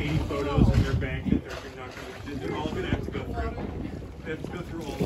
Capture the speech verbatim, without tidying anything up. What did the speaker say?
eighty photos in their bank that they're not going to, they're all going to have to go through. They have to go through all